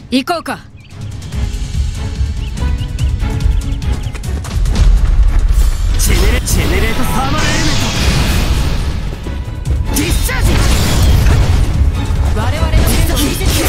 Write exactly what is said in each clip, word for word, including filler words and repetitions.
行こうか。 ジェネレジェネレートサーマルエレメントディスチャージ。 我々の映像を見せてくれ。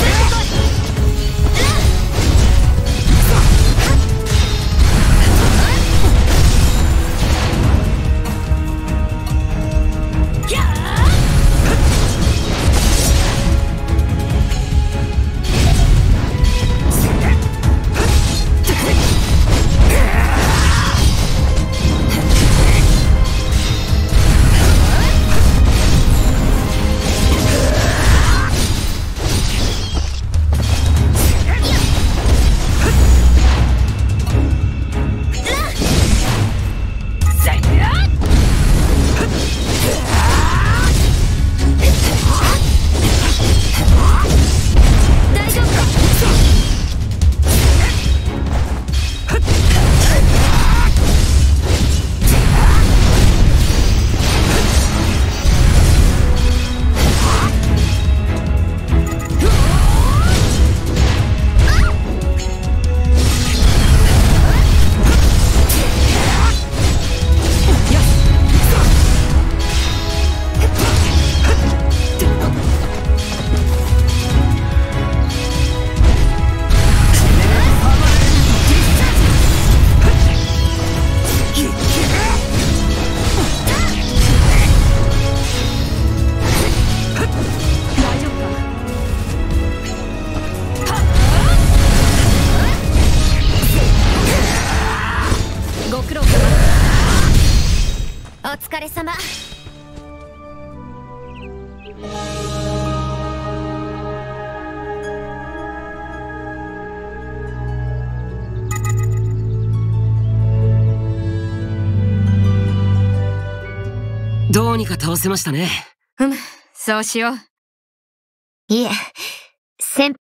お疲れ様。 どうにか倒せましたね。 うん、そうしよう。 いえ、先